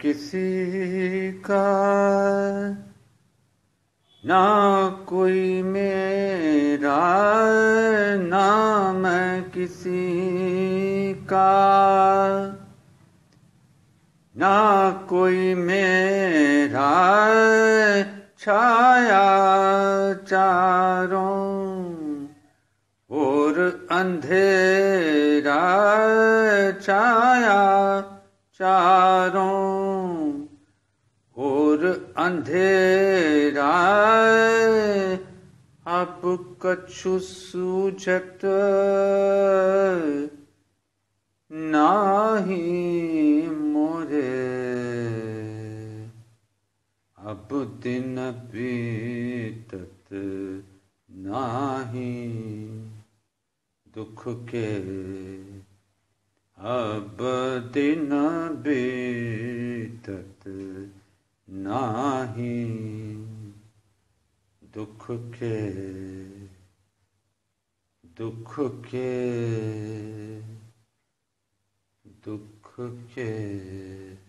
किसी का ना कोई मेरा, ना मैं किसी का, ना कोई मेरा छाया चारों और अंधेरा छाया चारों और अंधेरा अब कछु सूझत नाही मोरे। अब दिन बीतत नाही दुख के, अब दिन बीतत नाही दुख के, दुख के, दुख के।